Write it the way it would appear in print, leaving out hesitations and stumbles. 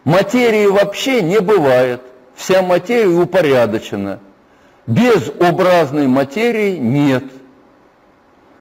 Материи вообще не бывает. Вся материя упорядочена. Безобразной материи нет.